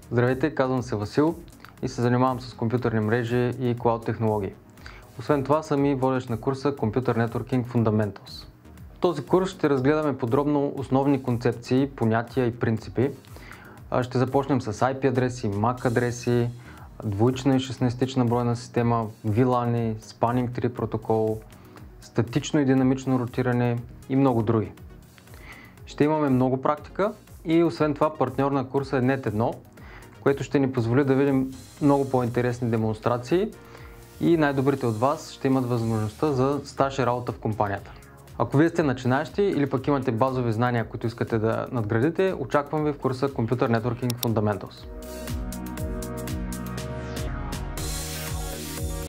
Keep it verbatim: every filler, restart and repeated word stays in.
Здравейте, казвам се Васил и се занимавам с компютърни мрежи и клауд технологии. Освен това съм и водещ на курса Computer Networking Fundamentals. В този курс ще разгледаме подробно основни концепции, понятия и принципи. Ще започнем с ай пи адреси, мак адреси, двоична и шестнайстична бройна система, ви лан, Spanning Tree протокол, статично и динамично ротиране и много други. Ще имаме много практика и освен това партньор на курса е нет едно, което ще ни позволи да видим много по-интересни демонстрации и най-добрите от вас ще имат възможността за стаж и работа в компанията. Ако вие сте начинаещи или пък имате базови знания, които искате да надградите, очаквам ви в курса Computer Networking Fundamentals.